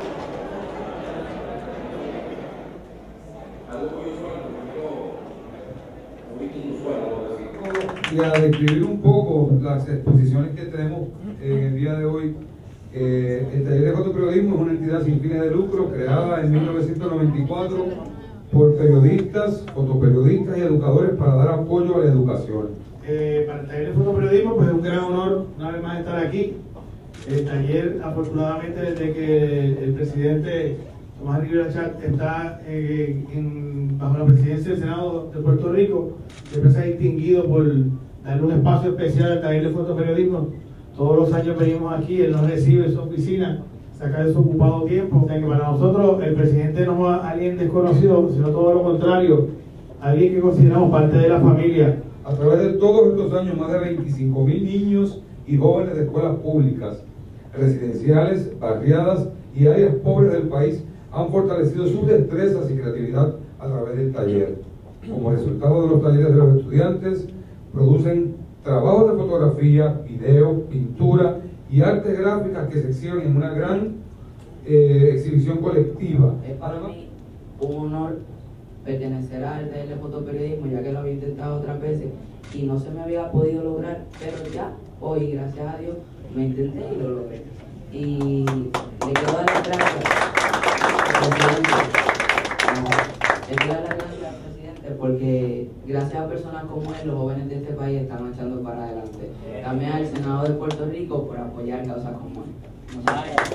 Y a describir un poco las exposiciones que tenemos en el día de hoy, el Taller de Fotoperiodismo es una entidad sin fines de lucro creada en 1994 por periodistas, fotoperiodistas y educadores para dar apoyo a la educación. Para el Taller de Fotoperiodismo, pues es un gran honor una vez más estar aquí. El taller, afortunadamente, desde que el presidente Tomás Rivera Chat está bajo la presidencia del Senado de Puerto Rico, siempre se ha distinguido por darle un espacio especial al Taller de Fotoperiodismo. Todos los años venimos aquí, él nos recibe en su oficina, saca de su ocupado tiempo. O sea que para nosotros el presidente no es alguien desconocido, sino todo lo contrario, alguien que consideramos parte de la familia. A través de todos estos años, más de 25,000 niños y jóvenes de escuelas públicas, residenciales, barriadas y áreas pobres del país han fortalecido sus destrezas y creatividad a través del taller. Como resultado de los talleres de los estudiantes, producen trabajos de fotografía, video, pintura y artes gráficas que se exhiben en una gran exhibición colectiva. Es para mí un honor pertenecer al taller de fotoperiodismo, ya que lo había intentado otras veces y no se me había podido lograr, pero ya hoy, gracias a Dios, me intenté y lo logré. Y le quiero dar las gracias al presidente. Le quiero dar las gracias al presidente porque gracias a personas como él, los jóvenes de este país están echando para adelante. También al Senado de Puerto Rico por apoyar causas como él. Muchas gracias.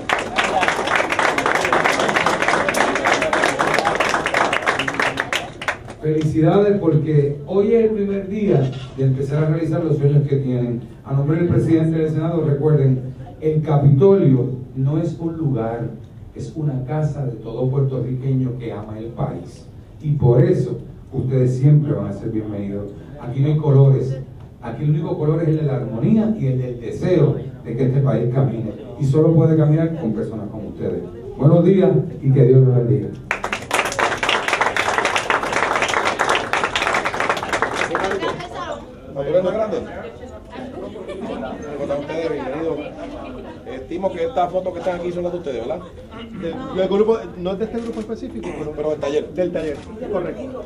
Felicidades porque hoy es el primer día de empezar a realizar los sueños que tienen. A nombre del presidente del Senado, recuerden, el Capitolio no es un lugar, es una casa de todo puertorriqueño que ama el país. Y por eso ustedes siempre van a ser bienvenidos. Aquí no hay colores, aquí el único color es el de la armonía y el del deseo de que este país camine. Y solo puede caminar con personas como ustedes. Buenos días y que Dios los bendiga. Estimo que estas fotos que están aquí son las de ustedes, ¿verdad? Del grupo, no es de este grupo específico, pero del taller. Del taller, correcto.